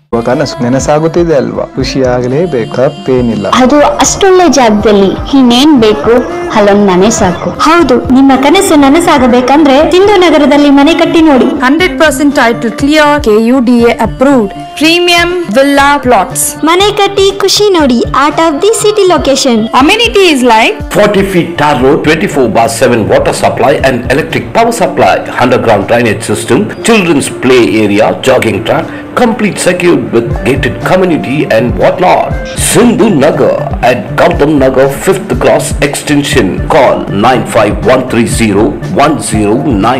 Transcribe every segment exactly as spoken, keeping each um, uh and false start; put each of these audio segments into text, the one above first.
ಕನಸು ನೆನಸಾಗುತ್ತಿದೆ ಅಲ್ವಾ? ಖುಷಿ ಆಗಲೇಬೇಕು, ತಪ್ಪೇನಿಲ್ಲ. ಅದು ಅಷ್ಟೊಳ್ಳೆ ಜಾಗದಲ್ಲಿ ಇನ್ನೇನ್ ಬೇಕು, ಅಲ್ಲೊಂದ್ ಮನೆ ಸಾಕು. ಹೌದು, ನಿಮ್ಮ ಕನಸು ನನಸಾಗಬೇಕಂದ್ರೆ ಸಿಂಧು ನಗರದಲ್ಲಿ ಮನೆ ಕಟ್ಟಿ ನೋಡಿ. Hundred percent title clear, K U D A approved, premium villa plots. ಮನೆ ಕಟ್ಟಿ ಖುಷಿ ನೋಡಿ. Heart of the city location. Amenities like forty feet tar road, twenty-four by seven water supply and electric power supply, underground drainage system, children's play area, jogging track, complete secured with gated community and whatnot. Sindhu Nagar at Gautam Nagar fifth Cross Extension. Call nine five one three zero one zero nine.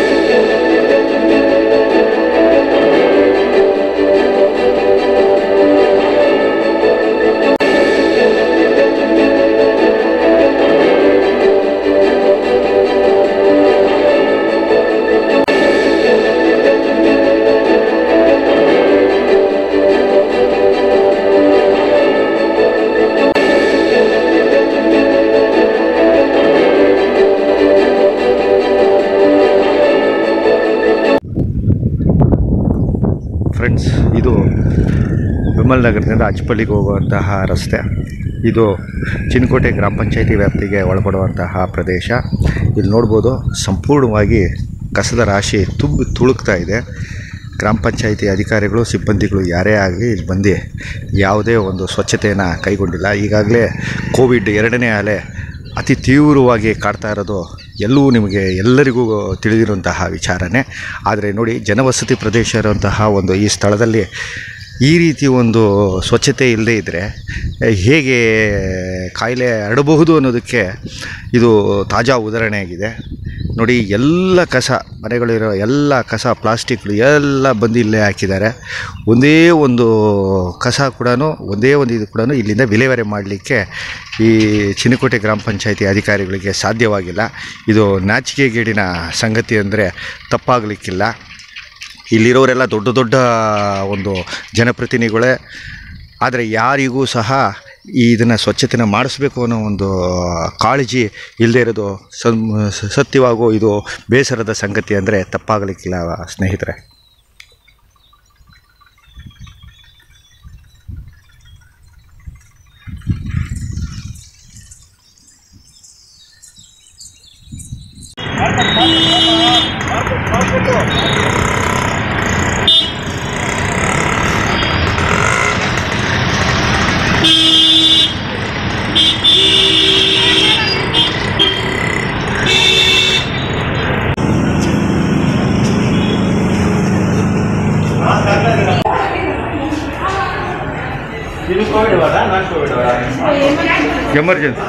Friends, ಇದು ವಿಮಲ್ ನಗರದಿಂದ ಅಚ್ಚಪಳ್ಳಿಗೆ ಹೋಗುವಂತಹ ರಸ್ತೆ. ಇದು ಚಿನಕೋಟೆ ಗ್ರಾಮ ಪಂಚಾಯಿತಿ ವ್ಯಾಪ್ತಿಗೆ ಒಳಪಡುವಂತಹ ಪ್ರದೇಶ. ಇಲ್ಲಿ ನೋಡ್ಬೋದು, ಸಂಪೂರ್ಣವಾಗಿ ಕಸದ ರಾಶಿ ತುಂಬಿ ತುಳುಕ್ತಾ ಇದೆ. ಗ್ರಾಮ ಪಂಚಾಯಿತಿ ಅಧಿಕಾರಿಗಳು, ಸಿಬ್ಬಂದಿಗಳು ಯಾರೇ ಆಗಲಿ ಇಲ್ಲಿ ಬಂದು ಯಾವುದೇ ಒಂದು ಸ್ವಚ್ಛತೆಯನ್ನು ಕೈಗೊಂಡಿಲ್ಲ. ಈಗಾಗಲೇ ಕೋವಿಡ್ ಎರಡನೇ ಅಲೆ ಅತಿ ತೀವ್ರವಾಗಿ ಕಾಡ್ತಾ ಇರೋದು ಎಲ್ಲವೂ ನಿಮಗೆ ಎಲ್ಲರಿಗೂ ತಿಳಿದಿರುವಂತಹ ವಿಚಾರನೇ. ಆದರೆ ನೋಡಿ, ಜನವಸತಿ ಪ್ರದೇಶ ಇರುವಂತಹ ಒಂದು ಈ ಸ್ಥಳದಲ್ಲಿ ಈ ರೀತಿ ಒಂದು ಸ್ವಚ್ಛತೆ ಇಲ್ಲದೇ ಇದ್ದರೆ ಹೇಗೆ ಕಾಯಿಲೆ ಹರಡಬಹುದು ಅನ್ನೋದಕ್ಕೆ ಇದು ತಾಜಾ ಉದಾಹರಣೆಯಾಗಿದೆ. ನೋಡಿ, ಎಲ್ಲ ಕಸ, ಮನೆಗಳಿರೋ ಎಲ್ಲ ಕಸ, ಪ್ಲಾಸ್ಟಿಕ್ಗಳು ಎಲ್ಲ ಬಂದು ಇಲ್ಲೇ ಹಾಕಿದ್ದಾರೆ. ಒಂದೇ ಒಂದು ಕಸ ಕೂಡ, ಒಂದೇ ಒಂದು ಇದು ಕೂಡ ಇಲ್ಲಿಂದ ವಿಲೇವಾರಿ ಮಾಡಲಿಕ್ಕೆ ಈ ಚಿನಕೋಟೆ ಗ್ರಾಮ ಪಂಚಾಯಿತಿ ಅಧಿಕಾರಿಗಳಿಗೆ ಸಾಧ್ಯವಾಗಿಲ್ಲ. ಇದು ನಾಚಿಕೆಗೇಡಿನ ಸಂಗತಿ ಅಂದರೆ ತಪ್ಪಾಗಲಿಕ್ಕಿಲ್ಲ. ಇಲ್ಲಿರೋರೆಲ್ಲ ದೊಡ್ಡ ದೊಡ್ಡ ಒಂದು ಜನಪ್ರತಿನಿಧಿಗಳೇ. ಆದರೆ ಯಾರಿಗೂ ಸಹ ಇದನ್ನು ಸ್ವಚ್ಛತೆನ ಮಾಡಿಸ್ಬೇಕು ಅನ್ನೋ ಒಂದು ಕಾಳಜಿ ಇಲ್ಲದೇ ಇರೋದು ಸತ್ಯವಾಗೂ ಇದು ಬೇಸರದ ಸಂಗತಿ ಅಂದರೆ ತಪ್ಪಾಗಲಿಕ್ಕಿಲ್ಲ ಸ್ನೇಹಿತರೆ. ಎಮರ್ಜೆನ್ಸಿ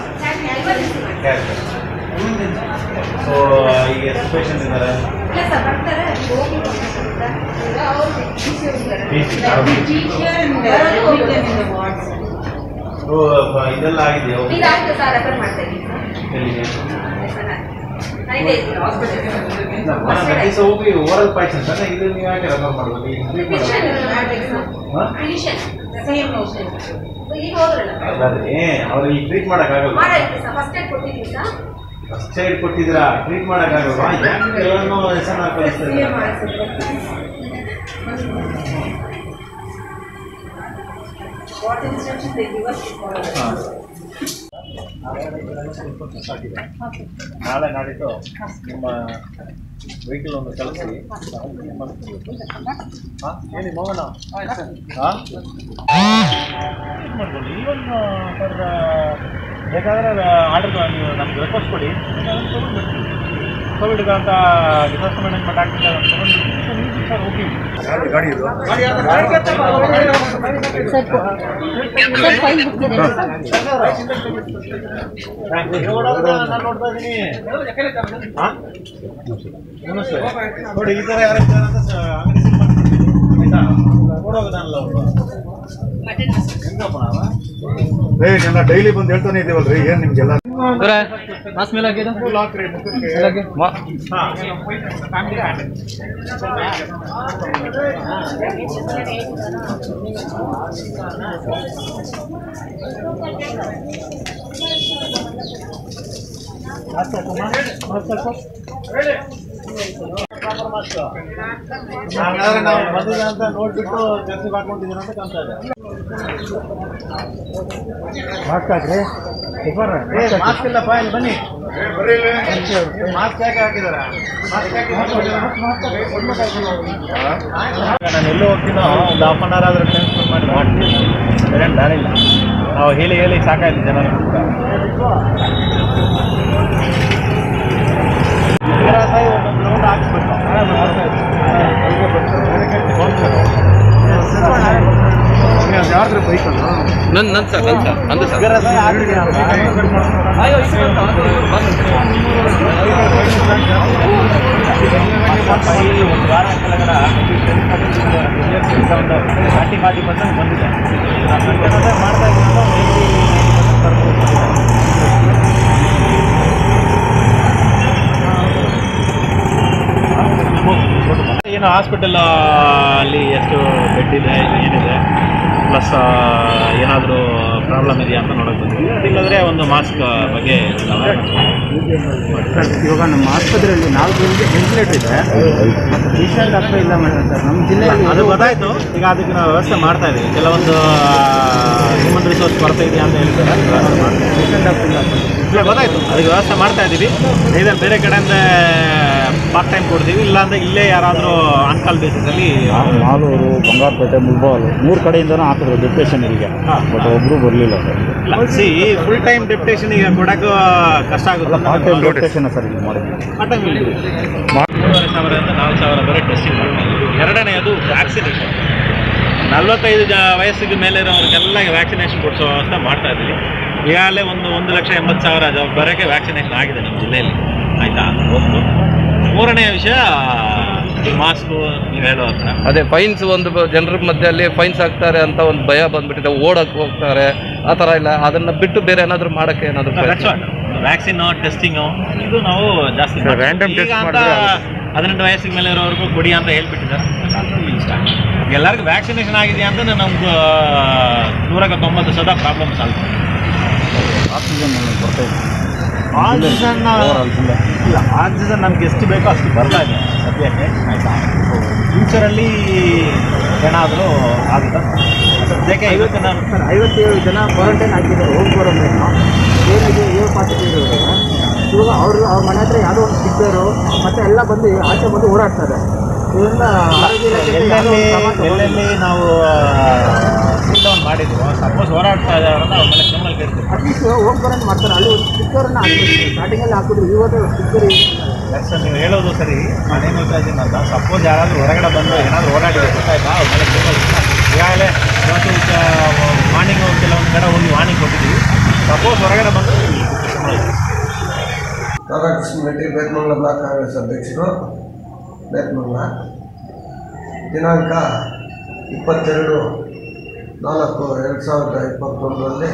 ಸೊ ಈಗ ಎಷ್ಟು ಪೇಷಂಟ್ ಇದ್ದಾರೆ? ಇದೆಲ್ಲ ಆಗಿದೆಯಾ? ಹೋಗಿ ಓರಲ್ ಪೇಷಂಟ್ ಅಲ್ಲ, ಇದು ನೀವು ಯಾಕೆ ರೆಫರ್ ಮಾಡ್ಬೋದು? ಅವ್ರಿಗೆ ಟ್ರೀಟ್ ಮಾಡೋಕ್ಕಾಗಲ್ಲ. ಫಸ್ಟ್ ಏಡ್ ಕೊಟ್ಟಿದ್ದೀರಾ, ಟ್ರೀಟ್ ಮಾಡೋಕ್ಕಾಗಲ್ವಾ? ಯಾಕೆ ಎಲ್ಲನೂ ಹೆಸರನ್ನ ಕಳಿಸ್ತಾರೆ? ನಾಳೆ ನಾಡಿದ್ದು ನಿಮ್ಮ ವೆಹಿಕಲ್ ಒಂದು ಕಳಿಸಿ. ಹಾಂ ಹೇಳಿ ಮೋಹನ. ಹಾಂ ಮಾಡ್ಬೋದು. ಈವನ್ ಬೇಕಾದರೆ ಆರ್ಡರ್ ನೀವು ನಮ್ಗೆ ರಿಕ್ವೆಸ್ಟ್ ಕೊಡಿ, ಕೋವಿಡ್ಗೆ ಅಂತ ಡಿಸಾಸ್ಟರ್ ಮ್ಯಾನೇಜ್ಮೆಂಟ್ ಆಗ್ತಿದೆ ಅಂತ ತಗೊಂಡು ಸರ್ ಹೋಗಿ. ಗಾಡಿ ಇದು ನಾನು ನೋಡ್ತಾ ಇದ್ದೀನಿ. ಹಾಂ ನಮಸ್ತೆ. ನೋಡಿ, ಈ ಥರ ಯಾರು ಅಂಗಡಿ ಆಯ್ತಾ ನೋಡೋಗದಾನಲ್ಲ ಅವರು ಹೆಂಗಪ್ಪ ನಾವ ಎಲ್ಲ ಡೈಲಿ ಬಂದು ಹೇಳ್ತಾನೆ ಇದ್ದೀವಲ್ರಿ. ಏನು ನಿಮಗೆಲ್ಲ ಹಾಗಾದ್ರೆ ನಾವು ಬಂದಿದೆ ಅಂತ ನೋಡ್ಬಿಟ್ಟು ಜರ್ಸಿ ಹಾಕೊಂಡಿದ್ದೀರ ಅಂತ ಕಾಣ್ತಾ ಇದೆ. ಮಾಸ್ಕ್ ಹಾಕ್ರಿ. ಮಾಸ್ಕ್ ಇಲ್ಲಪ್ಪ, ಇಲ್ಲಿ ಬನ್ನಿ. ಮಾಸ್ಕ್ ಯಾಕೆ ಹಾಕಿದಾರ? ನಾನು ಎಲ್ಲೂ ಹೋಗ್ತೀನೋ ಒಂದು ಹಾಫ್ ಅನ್ ಅವರ್ ಆದ್ರೆ ಟ್ರಾನ್ಸ್ಫರ್ ಮಾಡಿ ಮಾಡ್ತೀನಿ. ಬೇರೆ ದಾರಿ ಇಲ್ಲ. ನಾವು ಹೇಳಿ ಹೇಳಿ ಸಾಕಾಯ್ತು ಜನರು. ಒಂದೊಂದು ರೌಂಡ್ ಹಾಕ್ಸ್ಬೇಕು. ಯಾವ್ದ್ರ ಬೈಕ್ ನನ್ನ ನನ್ನ ಸರ್ ನನ್ನ ಸರ್ ಅಂದು ಸರ್ ಒಂದು ವಾರ ಕೆಳಗಡೆ ಫಾರ್ಟಿ ಫಾರ್ಟಿ ಪರ್ಸೆಂಟ್ ಬಂದಿದೆ. ಮಾಡ್ತಾ ಏನು ಹಾಸ್ಪಿಟಲ್ ಅಲ್ಲಿ ಎಷ್ಟು ಬೆಡ್ ಇದೆ, ಏನಿದೆ, ಪ್ಲಸ್ ಏನಾದರೂ ಪ್ರಾಬ್ಲಮ್ ಇದೆಯಾ ಅಂತ ನೋಡೋಕೆ ಬಂದ್ವಿ. ಇಲ್ಲಾಂದರೆ ಒಂದು ಮಾಸ್ಕ್ ಬಗ್ಗೆ ಇವಾಗ ನಮ್ಮ ಆಸ್ಪತ್ರೆಯಲ್ಲಿ ನಾಲ್ಕು ವೆಂಟಿಲೇಟರ್ ಇದೆ, ಮತ್ತು ಪೇಷಂಟ್ ಆಗ್ತಾ ಇಲ್ಲ ಮೇಡಮ್ ಸರ್ ನಮ್ಮ ಜಿಲ್ಲೆಯಲ್ಲಿ. ಅದು ಗೊತ್ತಾಯಿತು. ಈಗ ಅದಕ್ಕೆ ನಾವು ವ್ಯವಸ್ಥೆ ಮಾಡ್ತಾ ಇದ್ದೀವಿ. ಕೆಲವೊಂದು ಹ್ಯೂಮನ್ ರಿಸೋರ್ಸ್ ಕೊರತೆ ಇದೆಯಾ ಅಂತ ಹೇಳ್ತಾರೆ. ಪೇಷಂಟ್ ಆಗ್ತಿಲ್ಲ ಇಲ್ಲ, ಗೊತ್ತಾಯಿತು. ಅದಕ್ಕೆ ವ್ಯವಸ್ಥೆ ಮಾಡ್ತಾ ಇದ್ದೀವಿ. ಇದರಲ್ಲಿ ಬೇರೆ ಕಡೆಯಿಂದ ಪಾರ್ಟ್ ಟೈಮ್ ಕೊಡ್ತೀವಿ, ಇಲ್ಲಾಂದರೆ ಇಲ್ಲೇ ಯಾರಾದರೂ ಆನ್ ಕಾಲ್ ಬೇಸಿಸಲ್ಲಿ ಮಾಲೂರು, ಬಂಗಾರಪೇಟೆ, ಮುಲ್ಬಾಲ್ ಮೂರು ಕಡೆಯಿಂದನೂ ಹಾಕಿದ್ರು ಡೆಪ್ಯುಟೇಷನ್ಗೆ, ಬಟ್ ಒಬ್ಬರು ಬರಲಿಲ್ಲ ಸರ್. ಇಲ್ಲ, ಸಿ ಫುಲ್ ಟೈಮ್ ಡೆಪ್ಯುಟೇಷನಿಗೆ ಕೊಡೋಕ್ಕೂ ಕಷ್ಟ ಆಗುತ್ತೆ. ಪಾರ್ಟ್ ಟೈಮ್ ಡೆಪ್ಯುಟೇಷನ್ ಸರ್ ಇಲ್ಲಿ ಮಾಡಿದ್ವಿ. ಪಾರ್ಟ್ ಟೈಮ್ ಮೂರುವರೆ ಸಾವಿರದಿಂದ ನಾಲ್ಕು ಸಾವಿರ ಬರೀ ಟೆಸ್ಟಿಂಗ್ ಮಾಡ್ತಾ ಇದ್ದೀವಿ. ಎರಡನೆಯದು ವ್ಯಾಕ್ಸಿನೇಷನ್. ನಲ್ವತ್ತೈದು ಜ ವಯಸ್ಸಿಗೆ ಮೇಲೆ ಇರೋರಿಗೆಲ್ಲ ವ್ಯಾಕ್ಸಿನೇಷನ್ ಕೊಡಿಸೋ ವ್ಯವಸ್ಥೆ ಮಾಡ್ತಾ ಇದ್ದೀವಿ. ಈಗಾಗಲೇ ಒಂದು ಒಂದು ಲಕ್ಷ ಎಂಬತ್ತು ಸಾವಿರ ಬರೋಕ್ಕೆ ವ್ಯಾಕ್ಸಿನೇಷನ್ ಆಗಿದೆ ನಮ್ಮ ಜಿಲ್ಲೆಯಲ್ಲಿ. ಆಯಿತಾ, ಒಂದು ಮೂರನೆಯ ವಿಷಯ ಈ ಮಾಸ್ಕು ನೀವು ಹೇಳೋ ಹತ್ರ ಅದೇ ಫೈನ್ಸ್ ಒಂದು ಜನರ ಮಧ್ಯದಲ್ಲಿ ಫೈನ್ಸ್ ಹಾಕ್ತಾರೆ ಅಂತ ಒಂದು ಭಯ ಬಂದ್ಬಿಟ್ಟಿದೆ, ಓಡಕ್ಕೆ ಹೋಗ್ತಾರೆ ಆ ಥರ ಇಲ್ಲ. ಅದನ್ನು ಬಿಟ್ಟು ಬೇರೆ ಏನಾದರೂ ಮಾಡೋಕ್ಕೆ ಏನಾದರೂ ವ್ಯಾಕ್ಸಿನು ಟೆಸ್ಟಿಂಗು ಇದು ನಾವು ಜಾಸ್ತಿ ರ್ಯಾಂಡಮ್ ಟೆಸ್ಟ್ ಅಂತ ಹದಿನೆಂಟು ವಯಸ್ಸಿಗೆ ಮೇಲೆ ಇರೋವರೆಗೂ ಕೊಡಿ ಅಂತ ಹೇಳ್ಬಿಟ್ಟಿದ್ದಾರೆ. ಎಲ್ಲರಿಗೂ ವ್ಯಾಕ್ಸಿನೇಷನ್ ಆಗಿದೆಯಾ ಅಂತ ನಮ್ಗೆ ನೂರಕ್ಕೆ ತೊಂಬತ್ತು ಸದಾ ಪ್ರಾಬ್ಲಮ್ ಸಾಲ್ವ್. ಆಕ್ಸಿಜನ್ ಬರ್ತದೆ. ಆಕ್ಸಿಜನ್ ಇಲ್ಲ, ಆಕ್ಸಿಜನ್ ನಮ್ಗೆ ಎಷ್ಟು ಬೇಕೋ ಅಷ್ಟು ಬರ್ತಾ ಇದೆ ಸದ್ಯಕ್ಕೆ. ಆಯಿತಾ, ಫ್ಯೂಚರಲ್ಲಿ ಏನಾದರೂ ಆಗುತ್ತಾ ಸದ್ಯಕ್ಕೆ ಐವತ್ತು ನಾನು ಸರ್ ಐವತ್ತೇಳು ಜನ ಕ್ವಾರಂಟೈನ್ ಆಗಿದ್ದಾರೆ ಹೋಗಿ ಬರೋದೇನು ಏನಿದೆ ಏಳು ಪಾಸಿಟಿವ್ ಇರೋದು. ಇವಾಗ ಅವರು ಅವ್ರ ಮನೆ ಹತ್ರ ಯಾವುದೋ ಒಂದು ಸ್ಟಿಕ್ಕರು ಮತ್ತು ಎಲ್ಲ ಬಂದು ಆಚೆ ಬಂದು ಓಡಾಡ್ತಾರೆ. ಇದರಿಂದ ಆರೋಗ್ಯ ಎಲ್ಲೆಲ್ಲಿ ಎಲ್ಲೆಲ್ಲಿ ನಾವು ಸಿಲ್ ಡೌನ್ ಮಾಡಿದ್ವು, ಸಪೋಸ್ ಹೋರಾಡ್ತಾ ಇದ್ದಾರೆ ಅವ್ರ ಮೇಲೆ ಕ್ರಿಮಿನಲ್ ಕೇಸ್ ಅಟ್ಲೀಸ್ಟ್ ಹೋಗಿ ಬರೋದು ಮಾಡ್ತಾರೆ. ಅಲ್ಲಿ ಒಂದು ಸ್ಟಿಕ್ಕರನ್ನು ಹಾಕ್ಬಿಟ್ಟು ಸ್ಟಾರ್ಟಿಂಗಲ್ಲಿ ಹಾಕಿದ್ರು, ಇವತ್ತು ಸ್ಟಿಕ್ಕರ್ ಸರ್ ನೀವು ಹೇಳೋದು ಸರಿ. ನಾನೇನು ಹೇಳ್ತಾ ಇದ್ದೀನಿ ಅಂತ, ಸಪೋಸ್ ಯಾರಾದರೂ ಹೊರಗಡೆ ಬಂದು ಏನಾದರೂ ಓಡಾಡಿದೆ ಗೊತ್ತಾಯ್ತಾ, ಅವ್ರ ಮೇಲೆ ಕ್ರಿಮಿನಲ್ ಈಗಾಗಲೇ ಇವತ್ತು ವಾರ್ನಿಂಗ್ ಕೆಲವೊಂದು ಕಡೆ ಹೋಗಿ ವಾರ್ನಿಂಗ್ ಕೊಟ್ಟಿದ್ದೀವಿ. ಸಪೋಸ್ ಹೊರಗಡೆ ಬಂದು ರಾಧಾಕೃಷ್ಣ ರೆಡ್ಡಿ ಬೇತಮಂಗಲ ಬ್ಲಾಕ್ ಕಾಂಗ್ರೆಸ್ ಅಧ್ಯಕ್ಷರು, ಬೇತಮಂಗಲ. ದಿನಾಂಕ ಇಪ್ಪತ್ತೆರಡು ನಾಲ್ಕು ಎರಡು ಸಾವಿರದ ಇಪ್ಪತ್ತೊಂದರಲ್ಲಿ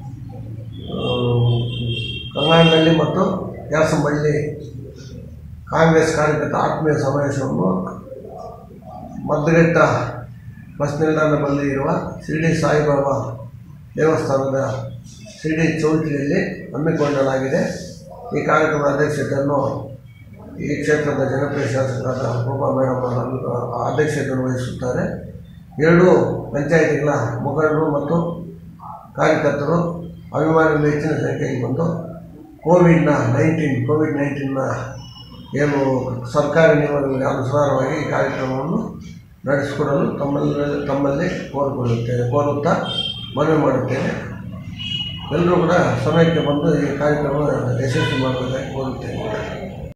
ಕಂಗಾನಹಳ್ಳಿ ಮತ್ತು ಯಾಸಂಬಳ್ಳಿ ಕಾಂಗ್ರೆಸ್ ಕಾರ್ಯಕರ್ತ ಆತ್ಮೀಯ ಸಮಾವೇಶವನ್ನು ಮದ್ದಘಟ್ಟ ಬಸ್ ನಿಲ್ದಾಣ ಬಳಿ ಇರುವ ಶಿರಡಿ ಸಾಯಿಬಾಬಾ ದೇವಸ್ಥಾನದ ಶಿರಡಿ ಚೌಲ್ಟ್ರಿಯಲ್ಲಿ ಹಮ್ಮಿಕೊಳ್ಳಲಾಗಿದೆ. ಈ ಕಾರ್ಯಕ್ರಮದ ಅಧ್ಯಕ್ಷತೆಯನ್ನು ಈ ಕ್ಷೇತ್ರದ ಜನಪ್ರಿಯ ಶಾಸಕರಾದ ರೂಪಾ ಮೇಡಮ್ ಅಧ್ಯಕ್ಷತೆಯನ್ನು ವಹಿಸುತ್ತಾರೆ. ಎರಡು ಪಂಚಾಯಿತಿಗಳ ಮುಖಂಡರು ಮತ್ತು ಕಾರ್ಯಕರ್ತರು ಅಭಿಮಾನಿಗಳು ಹೆಚ್ಚಿನ ಸಂಖ್ಯೆಯಲ್ಲಿ ಬಂದು ಕೋವಿಡ್ನ ನೈನ್ಟೀನ್ ಕೋವಿಡ್ ನೈನ್ಟೀನ್ನ ಏನು ಸರ್ಕಾರಿ ನಿಯಮಗಳಿಗೆ ಅನುಸಾರವಾಗಿ ಈ ಕಾರ್ಯಕ್ರಮವನ್ನು ನಡೆಸಿಕೊಡಲು ತಮ್ಮಲ್ಲಿ ತಮ್ಮಲ್ಲಿ ಕೋರಿಕೊಳ್ಳುತ್ತೇನೆ ಕೋರುತ್ತಾ ಮನವಿ ಮಾಡುತ್ತೇನೆ. ಎಲ್ಲರೂ ಕೂಡ ಸಮಯಕ್ಕೆ ಬಂದು ಈ ಕಾರ್ಯಕ್ರಮ ಯಶಸ್ವಿ ಮಾಡುವುದಕ್ಕೆ ಕೋರುತ್ತೇನೆ.